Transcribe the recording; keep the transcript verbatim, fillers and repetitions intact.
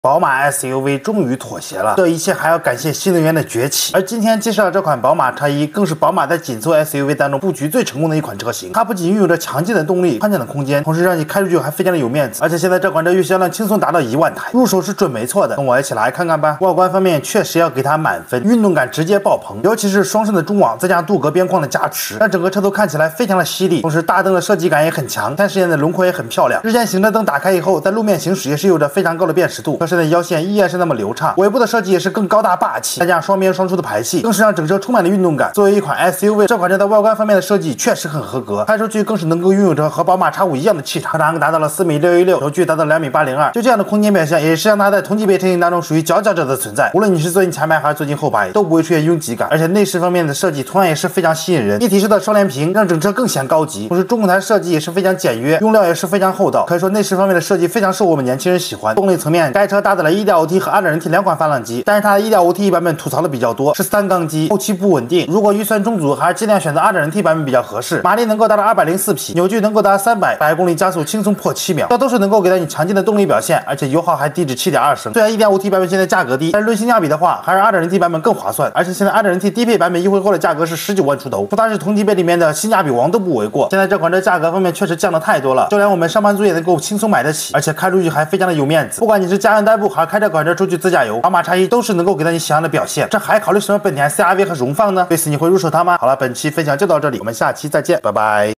宝马 S U V 终于妥协了，这一切还要感谢新能源的崛起。而今天介绍的这款宝马 X 一，更是宝马在紧凑 S U V 当中布局最成功的一款车型。它不仅拥有着强劲的动力、宽敞的空间，同时让你开出去还非常的有面子。而且现在这款车预销量轻松达到一万台，入手是准没错的。跟我一起来看看吧。外观方面确实要给它满分，运动感直接爆棚，尤其是双肾的中网，再加上镀铬边框的加持，让整个车头看起来非常的犀利。同时大灯的设计感也很强，三视线的轮廓也很漂亮。日间行车灯打开以后，在路面行驶也是有着非常高的辨识度。车身的腰线依然是那么流畅，尾部的设计也是更高大霸气，再加上双边双出的排气，更是让整车充满了运动感。作为一款 S U V， 这款车在外观方面的设计确实很合格，开出去更是能够拥有着和宝马 X 五一样的气场。车长达到了四米六一六，轴距达到两米八零二，就这样的空间表现，也是让它在同级别车型当中属于佼佼者的存在。无论你是坐进前排还是坐进后排，都不会出现拥挤感。而且内饰方面的设计同样也是非常吸引人，一体式的双联屏让整车更显高级，同时中控台设计也是非常简约，用料也是非常厚道。可以说内饰方面的设计非常受我们年轻人喜欢。动力层面，该车搭载了 一点五 T 和 二点零 T 两款发动机，但是它的 一点五 T 版本吐槽的比较多，是三缸机，后期不稳定。如果预算充足，还是尽量选择 二点零 T 版本比较合适。马力能够达到二百零四匹，扭矩能够达三百，百公里加速轻松破七秒，这都是能够给到你强劲的动力表现，而且油耗还低至 七点二升。虽然 一点五 T 版本现在价格低，但是论性价比的话，还是 二点零 T 版本更划算。而且现在 二点零 T 低配版本一回货的价格是十九万出头，说它是同级别里面的性价比王都不为过。现在这款车价格方面确实降的太多了，就连我们上班族也能够轻松买得起，而且开出去还非常的有面子。不管你是家用代步还是开这款车出去自驾游，宝马 X 一都是能够给到你想要的表现。这还考虑什么本田 C R V 和荣放呢？对此你会入手它吗？好了，本期分享就到这里，我们下期再见，拜拜。